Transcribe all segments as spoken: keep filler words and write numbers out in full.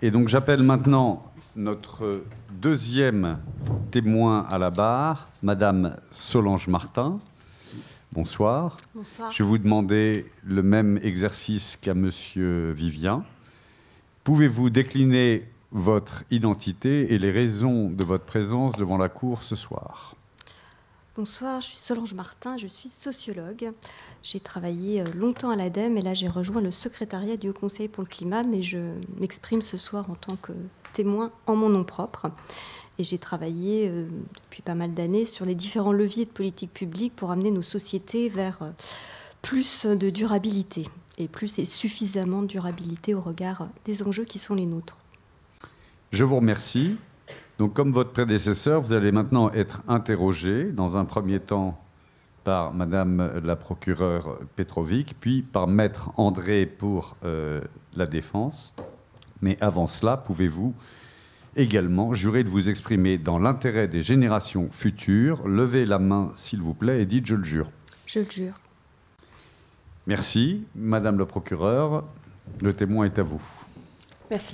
Et donc j'appelle maintenant notre deuxième témoin à la barre, Madame Solange Martin. Bonsoir. Bonsoir. Je vais vous demander le même exercice qu'à Monsieur Vivien. Pouvez-vous décliner votre identité et les raisons de votre présence devant la Cour ce soir? Bonsoir, je suis Solange Martin, je suis sociologue. J'ai travaillé longtemps à l'ADEME et là j'ai rejoint le secrétariat du Haut Conseil pour le climat, mais je m'exprime ce soir en tant que témoin en mon nom propre. Et j'ai travaillé euh, depuis pas mal d'années sur les différents leviers de politique publique pour amener nos sociétés vers euh, plus de durabilité, et plus et suffisamment de durabilité au regard des enjeux qui sont les nôtres. Je vous remercie. Donc, comme votre prédécesseur, vous allez maintenant être interrogé, dans un premier temps par Madame la procureure Petrovic, puis par Maître André pour euh, la défense. Mais avant cela, pouvez-vous également jurer de vous exprimer dans l'intérêt des générations futures? Levez la main, s'il vous plaît, et dites « je le jure ». Je le jure. Merci. Madame la procureure, le témoin est à vous. Merci.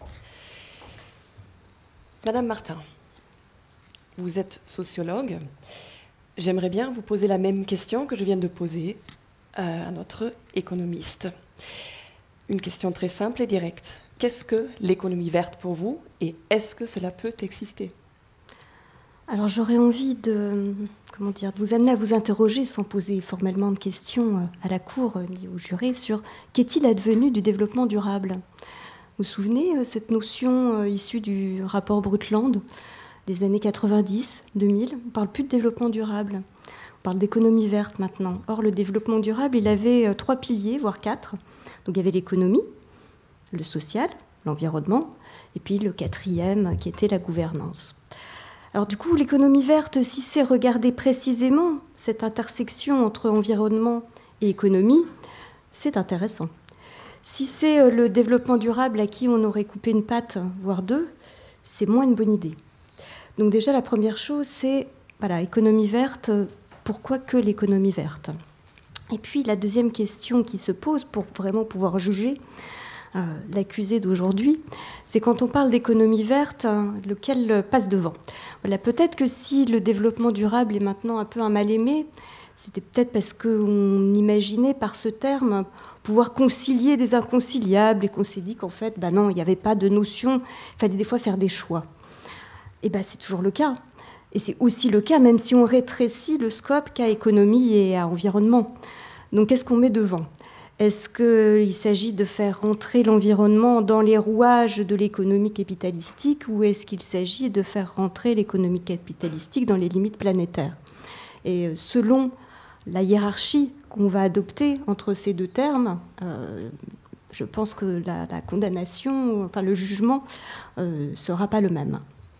Madame Martin, vous êtes sociologue. J'aimerais bien vous poser la même question que je viens de poser à notre économiste. Une question très simple et directe. Qu'est-ce que l'économie verte pour vous et est-ce que cela peut exister? Alors j'aurais envie de, comment dire, de vous amener à vous interroger sans poser formellement de questions à la Cour ni au juré sur qu'est-il advenu du développement durable. Vous vous souvenez, cette notion issue du rapport Brundtland des années quatre-vingt-dix, deux mille, on ne parle plus de développement durable, on parle d'économie verte maintenant. Or, le développement durable, il avait trois piliers, voire quatre. Donc il y avait l'économie, le social, l'environnement, et puis le quatrième qui était la gouvernance. Alors du coup, l'économie verte, si c'est regarder précisément cette intersection entre environnement et économie, c'est intéressant. Si c'est le développement durable à qui on aurait coupé une patte, voire deux, c'est moins une bonne idée. Donc déjà, la première chose, c'est, voilà, économie verte, pourquoi que l'économie verte? Et puis la deuxième question qui se pose pour vraiment pouvoir juger euh, l'accusé d'aujourd'hui, c'est quand on parle d'économie verte, hein, lequel passe devant. Voilà, peut-être que si le développement durable est maintenant un peu un mal-aimé, c'était peut-être parce qu'on imaginait par ce terme pouvoir concilier des inconciliables et qu'on s'est dit qu'en fait, ben non, il n'y avait pas de notion, il fallait des fois faire des choix. Et ben c'est toujours le cas. Et c'est aussi le cas, même si on rétrécit le scope qu'à économie et à environnement. Donc qu'est-ce qu'on met devant? Est-ce qu'il s'agit de faire rentrer l'environnement dans les rouages de l'économie capitalistique ou est-ce qu'il s'agit de faire rentrer l'économie capitalistique dans les limites planétaires? Et selon la hiérarchie qu'on va adopter entre ces deux termes, euh, je pense que la, la condamnation, enfin le jugement, ne euh, sera pas le même.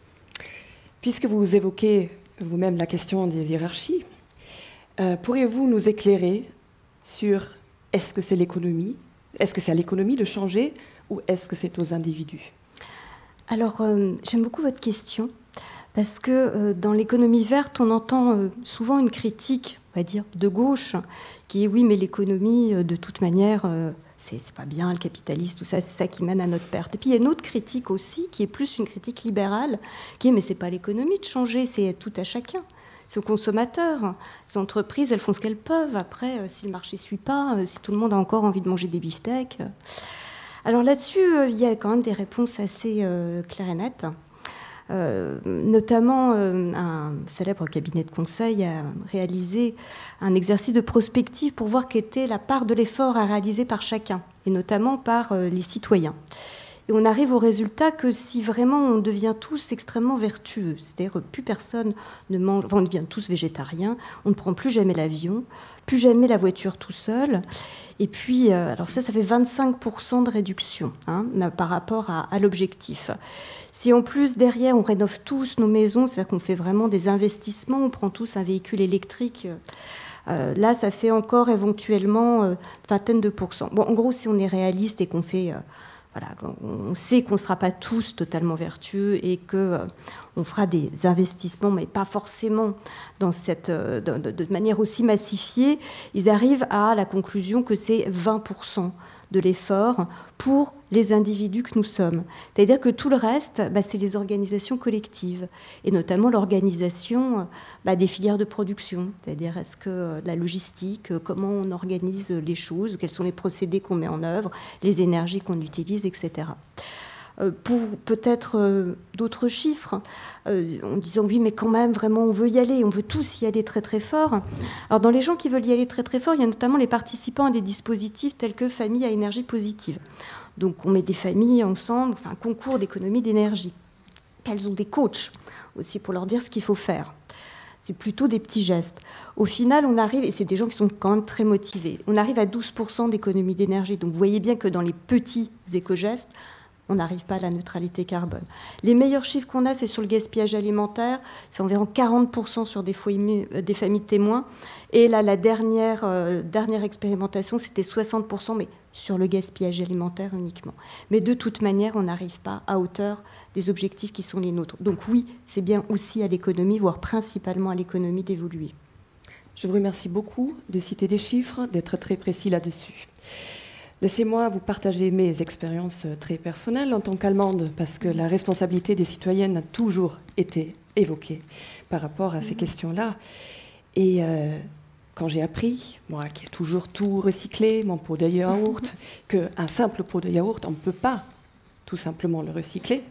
Puisque vous évoquez vous-même la question des hiérarchies, euh, pourriez-vous nous éclairer sur est-ce que c'est l'économie, est-ce que c'est à l'économie de changer ou est-ce que c'est aux individus? Alors, euh, j'aime beaucoup votre question. Parce que euh, dans l'économie verte, on entend euh, souvent une critique, on va dire, de gauche, qui est oui, mais l'économie, euh, de toute manière, euh, c'est, c'est pas bien, le capitalisme, tout ça, c'est ça qui mène à notre perte. Et puis il y a une autre critique aussi, qui est plus une critique libérale, qui est mais c'est pas l'économie de changer, c'est tout à chacun. C'est aux consommateurs. Les entreprises, elles font ce qu'elles peuvent. Après, euh, si le marché ne suit pas, euh, si tout le monde a encore envie de manger des beefsteaks. Euh. Alors là-dessus, euh, il y a quand même des réponses assez euh, claires et nettes. Euh, notamment, euh, un célèbre cabinet de conseil a réalisé un exercice de prospective pour voir quelle était la part de l'effort à réaliser par chacun, et notamment par euh, les citoyens. Et on arrive au résultat que si vraiment on devient tous extrêmement vertueux, c'est-à-dire que plus personne ne mange, enfin on devient tous végétariens, on ne prend plus jamais l'avion, plus jamais la voiture tout seul, et puis, euh, alors ça, ça fait vingt-cinq pour cent de réduction hein, par rapport à, à l'objectif. Si en plus, derrière, on rénove tous nos maisons, c'est-à-dire qu'on fait vraiment des investissements, on prend tous un véhicule électrique, euh, là, ça fait encore éventuellement euh, vingtaine de pourcents. Bon, en gros, si on est réaliste et qu'on fait... Euh, Voilà, on sait qu'on ne sera pas tous totalement vertueux et qu'on euh, fera des investissements, mais pas forcément dans cette, euh, de, de manière aussi massifiée. Ils arrivent à la conclusion que c'est vingt pour cent de l'effort pour les individus que nous sommes. C'est-à-dire que tout le reste, bah, c'est les organisations collectives, et notamment l'organisation bah, des filières de production. C'est-à-dire, est-ce que euh, la logistique, euh, comment on organise les choses, quels sont les procédés qu'on met en œuvre, les énergies qu'on utilise, et cetera. Euh, pour peut-être euh, d'autres chiffres, euh, en disant oui, mais quand même, vraiment, on veut y aller, on veut tous y aller très très fort. Alors, dans les gens qui veulent y aller très très fort, il y a notamment les participants à des dispositifs tels que Famille à énergie positive. Donc, on met des familles ensemble, enfin, un concours d'économie d'énergie. Elles ont des coachs aussi pour leur dire ce qu'il faut faire. C'est plutôt des petits gestes. Au final, on arrive, et c'est des gens qui sont quand même très motivés, on arrive à douze pour cent d'économie d'énergie. Donc, vous voyez bien que dans les petits éco-gestes, on n'arrive pas à la neutralité carbone. Les meilleurs chiffres qu'on a, c'est sur le gaspillage alimentaire. C'est environ quarante pour cent sur des, foyers, des familles témoins. Et là, la dernière, euh, dernière expérimentation, c'était soixante pour cent, mais sur le gaspillage alimentaire uniquement. Mais de toute manière, on n'arrive pas à hauteur des objectifs qui sont les nôtres. Donc oui, c'est bien aussi à l'économie, voire principalement à l'économie, d'évoluer. Je vous remercie beaucoup de citer des chiffres, d'être très précis là-dessus. Laissez-moi vous partager mes expériences très personnelles en tant qu'Allemande, parce que la responsabilité des citoyennes a toujours été évoquée par rapport à ces questions-là. Et euh, quand j'ai appris, moi qui ai toujours tout recyclé, mon pot de yaourt, qu'un simple pot de yaourt, on ne peut pas tout simplement le recycler,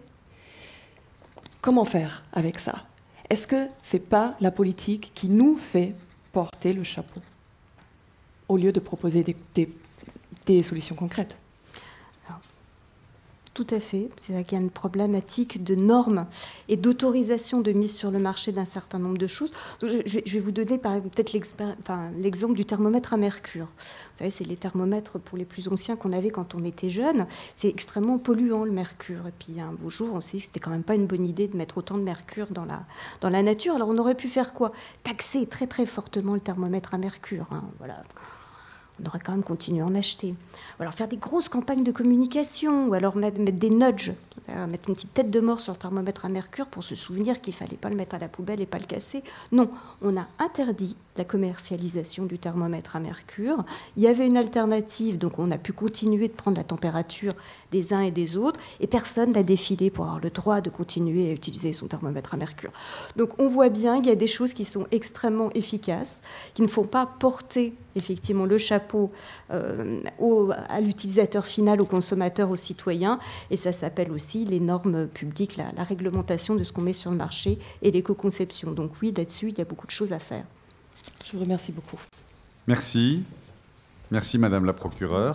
comment faire avec ça? Est-ce que ce n'est pas la politique qui nous fait porter le chapeau, au lieu de proposer des, des des solutions concrètes? Alors, tout à fait. C'est là qu'il y a une problématique de normes et d'autorisation de mise sur le marché d'un certain nombre de choses. Donc, je, je vais vous donner peut-être enfin, l'exemple du thermomètre à mercure. Vous savez, c'est les thermomètres pour les plus anciens qu'on avait quand on était jeune. C'est extrêmement polluant, le mercure. Et puis un beau jour, on s'est dit que c'était quand même pas une bonne idée de mettre autant de mercure dans la, dans la nature. Alors on aurait pu faire quoi? Taxer très très fortement le thermomètre à mercure. Hein, voilà. On aurait quand même continué à en acheter. Ou alors faire des grosses campagnes de communication, ou alors mettre, mettre des nudges, mettre une petite tête de mort sur le thermomètre à mercure pour se souvenir qu'il ne fallait pas le mettre à la poubelle et pas le casser. Non, on a interdit la commercialisation du thermomètre à mercure. Il y avait une alternative, donc on a pu continuer de prendre la température des uns et des autres, et personne n'a défilé pour avoir le droit de continuer à utiliser son thermomètre à mercure. Donc on voit bien qu'il y a des choses qui sont extrêmement efficaces, qui ne font pas porter effectivement le chapeau euh, au, à l'utilisateur final, au consommateur, au citoyen, et ça s'appelle aussi les normes publiques, la, la réglementation de ce qu'on met sur le marché et l'éco-conception. Donc oui, là-dessus, il y a beaucoup de choses à faire. Je vous remercie beaucoup. Merci. Merci, Madame la procureure.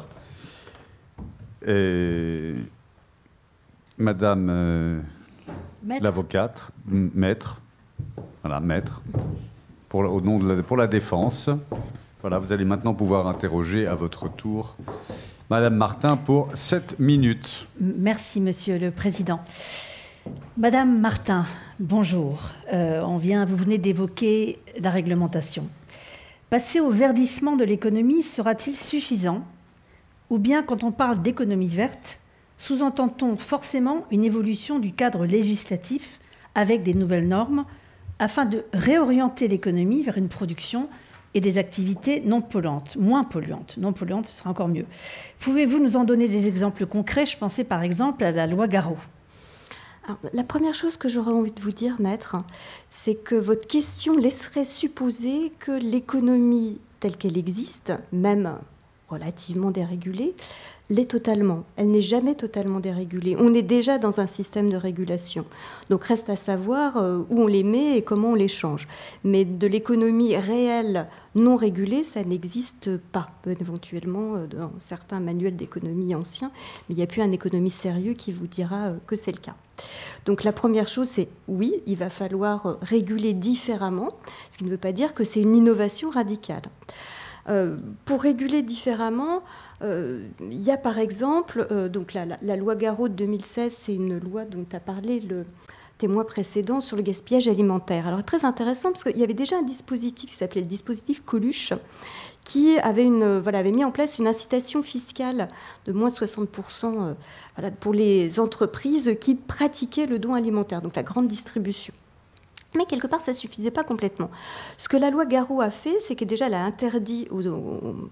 Et Madame euh, l'avocate, maître, voilà, maître, pour, au nom de la, pour la défense. Voilà, vous allez maintenant pouvoir interroger à votre tour Madame Martin pour sept minutes. Merci, Monsieur le Président. Madame Martin, bonjour. Euh, on vient, vous venez d'évoquer la réglementation. Passer au verdissement de l'économie sera-t-il suffisant? Ou bien, quand on parle d'économie verte, sous-entend-on forcément une évolution du cadre législatif avec des nouvelles normes afin de réorienter l'économie vers une production et des activités non polluantes, moins polluantes. Non polluantes, ce sera encore mieux. Pouvez-vous nous en donner des exemples concrets? Je pensais par exemple à la loi Garot. Alors, la première chose que j'aurais envie de vous dire, maître, c'est que votre question laisserait supposer que l'économie telle qu'elle existe, même relativement dérégulée, l'est totalement. Elle n'est jamais totalement dérégulée. On est déjà dans un système de régulation. Donc reste à savoir où on les met et comment on les change. Mais de l'économie réelle non régulée, ça n'existe pas. Éventuellement, dans certains manuels d'économie anciens, mais il n'y a plus un économiste sérieux qui vous dira que c'est le cas. Donc la première chose, c'est oui, il va falloir réguler différemment, ce qui ne veut pas dire que c'est une innovation radicale. Euh, pour réguler différemment, euh, il y a par exemple, euh, donc la, la, la loi Garot de deux mille seize, c'est une loi dont a parlé le témoin précédent sur le gaspillage alimentaire. Alors très intéressant parce qu'il y avait déjà un dispositif qui s'appelait le dispositif Coluche, qui avait, une, voilà, avait mis en place une incitation fiscale de moins soixante pour cent euh, voilà, pour les entreprises qui pratiquaient le don alimentaire, donc la grande distribution. Mais quelque part, ça ne suffisait pas complètement. Ce que la loi Garot a fait, c'est que déjà, elle a interdit aux, aux,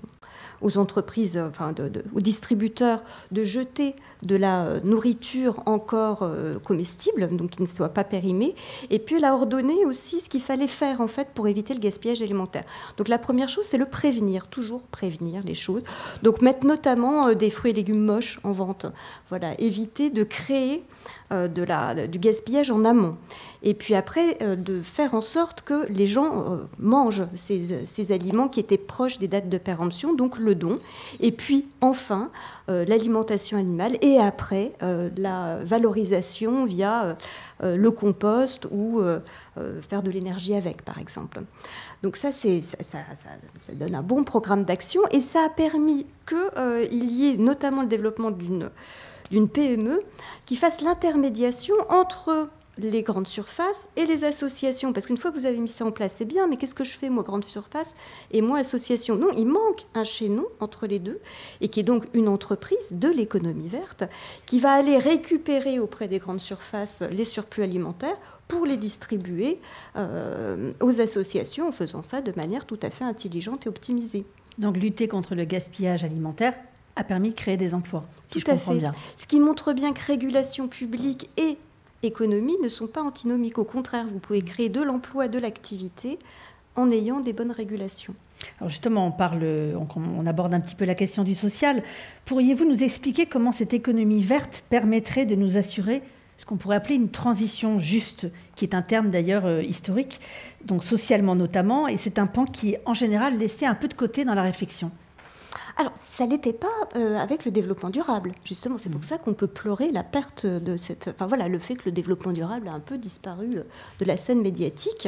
aux entreprises, enfin de, de, aux distributeurs de jeter de la nourriture encore euh, comestible, donc qui ne soit pas périmée. Et puis elle a ordonné aussi ce qu'il fallait faire en fait pour éviter le gaspillage alimentaire. Donc la première chose, c'est le prévenir, toujours prévenir les choses. Donc mettre notamment euh, des fruits et légumes moches en vente. Voilà, éviter de créer euh, de la, du gaspillage en amont. Et puis après, euh, de faire en sorte que les gens euh, mangent ces, ces aliments qui étaient proches des dates de péremption, donc le don. Et puis enfin, euh, l'alimentation animale. Et après, euh, la valorisation via euh, le compost ou euh, euh, faire de l'énergie avec, par exemple. Donc ça, c'est, ça, ça, ça, ça donne un bon programme d'action. Et ça a permis qu'il euh, y ait notamment le développement d'une, d'une P M E qui fasse l'intermédiation entre les grandes surfaces et les associations. Parce qu'une fois que vous avez mis ça en place, c'est bien, mais qu'est-ce que je fais, moi, grande surface, et moi, association? Non, il manque un chaînon entre les deux, et qui est donc une entreprise de l'économie verte, qui va aller récupérer auprès des grandes surfaces les surplus alimentaires pour les distribuer euh, aux associations, en faisant ça de manière tout à fait intelligente et optimisée. Donc lutter contre le gaspillage alimentaire a permis de créer des emplois, si tout je à comprends fait. bien. Ce qui montre bien que régulation publique et économie ne sont pas antinomiques. Au contraire, vous pouvez créer de l'emploi, de l'activité en ayant des bonnes régulations. Alors justement, on, parle, on, on aborde un petit peu la question du social. Pourriez-vous nous expliquer comment cette économie verte permettrait de nous assurer ce qu'on pourrait appeler une transition juste, qui est un terme d'ailleurs euh, historique, donc socialement notamment, et c'est un pan qui est en général laissé un peu de côté dans la réflexion? Alors, ça ne l'était pas euh, avec le développement durable. Justement, c'est pour ça qu'on peut pleurer la perte de cette... Enfin voilà, le fait que le développement durable a un peu disparu de la scène médiatique.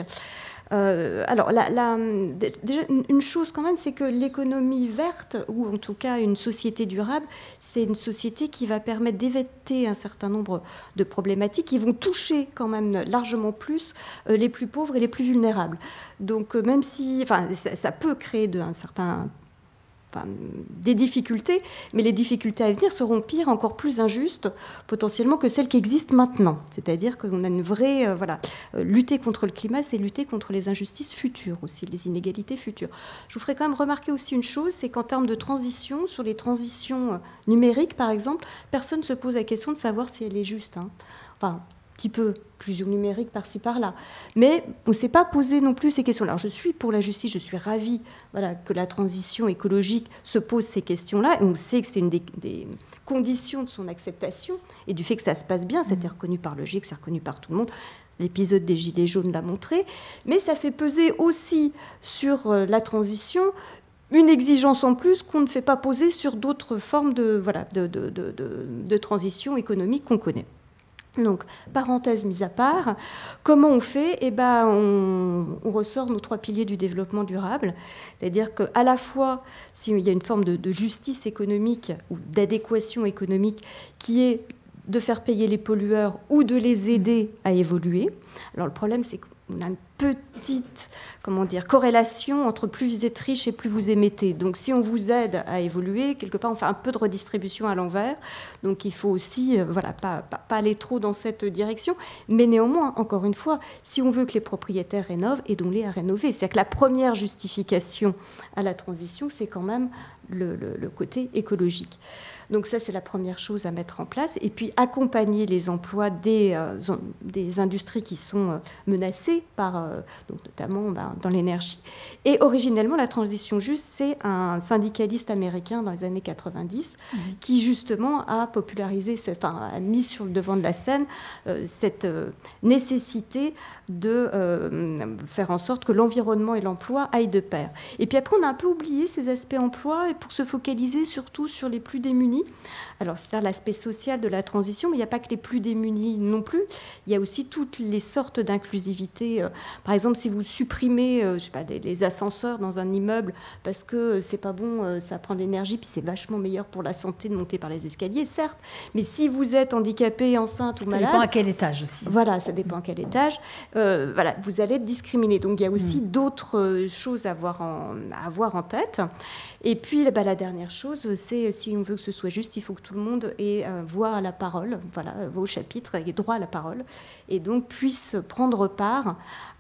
Euh, alors, la, la, déjà, une chose quand même, c'est que l'économie verte, ou en tout cas une société durable, c'est une société qui va permettre d'éviter un certain nombre de problématiques qui vont toucher quand même largement plus euh, les plus pauvres et les plus vulnérables. Donc, euh, même si... Enfin, ça, ça peut créer de, un certain... Enfin, des difficultés, mais les difficultés à venir seront pires, encore plus injustes potentiellement que celles qui existent maintenant. C'est-à-dire qu'on a une vraie... Euh, voilà, euh, lutter contre le climat, c'est lutter contre les injustices futures aussi, les inégalités futures. Je vous ferai quand même remarquer aussi une chose, c'est qu'en termes de transition, sur les transitions numériques par exemple, personne ne se pose la question de savoir si elle est juste. Hein. Enfin... petit peu, inclusion numérique par-ci par-là. Mais on ne s'est pas posé non plus ces questions. Alors je suis pour la justice, je suis ravie voilà, que la transition écologique se pose ces questions-là. Et on sait que c'est une des, des conditions de son acceptation et du fait que ça se passe bien. C'était reconnu par le G I E C, c'est reconnu par tout le monde. L'épisode des Gilets jaunes l'a montré. Mais ça fait peser aussi sur la transition une exigence en plus qu'on ne fait pas poser sur d'autres formes de, voilà, de, de, de, de, de transition économique qu'on connaît. Donc, parenthèse mise à part, comment on fait? Eh ben, on, on ressort nos trois piliers du développement durable, c'est-à-dire qu'à la fois, s'il y a une forme de, de justice économique ou d'adéquation économique qui est de faire payer les pollueurs ou de les aider à évoluer. Alors, le problème, c'est qu'on a une petite comment dire, corrélation entre plus vous êtes riche et plus vous émettez. Donc, si on vous aide à évoluer, quelque part, on fait un peu de redistribution à l'envers. Donc, il faut aussi, euh, voilà, pas, pas, pas aller trop dans cette direction. Mais néanmoins, encore une fois, si on veut que les propriétaires rénovent, aidons-les à rénover. C'est-à-dire que la première justification à la transition, c'est quand même le, le, le côté écologique. Donc ça, c'est la première chose à mettre en place. Et puis, accompagner les emplois des, euh, des industries qui sont euh, menacées, par, euh, donc notamment ben, dans l'énergie. Et originellement, la transition juste, c'est un syndicaliste américain dans les années quatre-vingt-dix mmh. qui, justement, a popularisé, cette, enfin, a mis sur le devant de la scène euh, cette euh, nécessité de euh, faire en sorte que l'environnement et l'emploi aillent de pair. Et puis après, on a un peu oublié ces aspects emploi et pour se focaliser surtout sur les plus démunis. Alors, c'est l'aspect social de la transition, mais il n'y a pas que les plus démunis non plus. Il y a aussi toutes les sortes d'inclusivité. Par exemple, si vous supprimez euh, je sais pas, les, les ascenseurs dans un immeuble parce que c'est pas bon, euh, ça prend de l'énergie, puis c'est vachement meilleur pour la santé de monter par les escaliers, certes. Mais si vous êtes handicapé, enceinte ou ça malade... Ça dépend à quel étage aussi. Voilà, ça dépend à quel étage. Euh, voilà, vous allez être discriminé. Donc, il y a aussi mmh. d'autres choses à avoir en, à avoir en tête. Et puis, bah, la dernière chose, c'est si on veut que ce soit juste, il faut que tout le monde ait euh, voix à la parole, voilà, vos chapitres aient droit à la parole, et donc puisse prendre part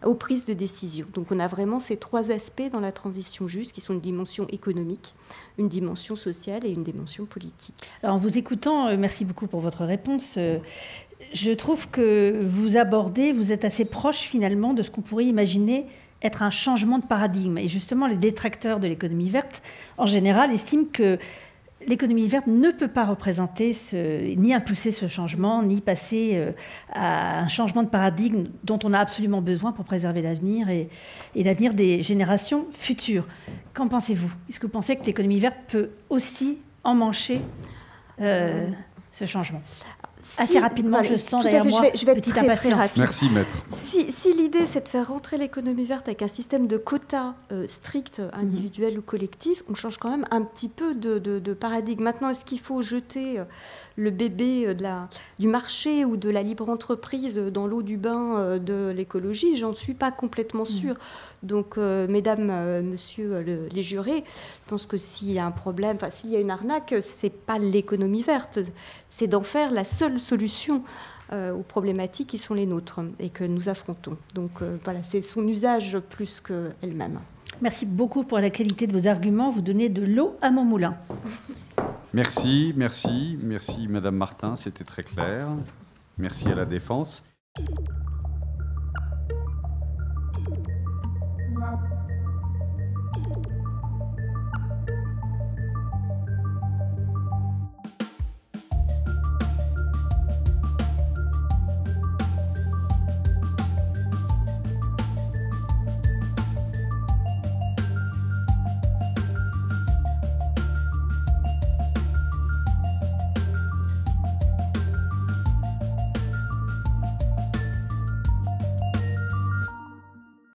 aux prises de décision. Donc on a vraiment ces trois aspects dans la transition juste, qui sont une dimension économique, une dimension sociale et une dimension politique. Alors en vous écoutant, merci beaucoup pour votre réponse. Je trouve que vous abordez, vous êtes assez proche finalement de ce qu'on pourrait imaginer être un changement de paradigme. Et justement, les détracteurs de l'économie verte, en général, estiment que l'économie verte ne peut pas représenter ce, ni impulser ce changement, ni passer à un changement de paradigme dont on a absolument besoin pour préserver l'avenir et, et l'avenir des générations futures. Qu'en pensez-vous? Est-ce que vous pensez que l'économie verte peut aussi emmancher euh, ce changement? Si, Assez rapidement, voilà, je sens derrière moi, je vais, je vais petite très, impatience. Très Merci, maître. Si, si l'idée, c'est de faire rentrer l'économie verte avec un système de quotas euh, stricts, individuels mmh. ou collectifs, on change quand même un petit peu de, de, de paradigme. Maintenant, est-ce qu'il faut jeter euh, le bébé de la, du marché ou de la libre entreprise dans l'eau du bain euh, de l'écologie? J'en suis pas complètement sûre. Mmh. Donc, euh, mesdames, euh, messieurs le, les jurés, je pense que s'il y a un problème, enfin, s'il y a une arnaque, c'est pas l'économie verte, c'est d'en faire la seule solution euh, aux problématiques qui sont les nôtres et que nous affrontons. Donc euh, voilà, c'est son usage plus qu'elle-même. Merci beaucoup pour la qualité de vos arguments. Vous donnez de l'eau à mon moulin. Merci, merci, merci Madame Martin, c'était très clair. Merci à la Défense.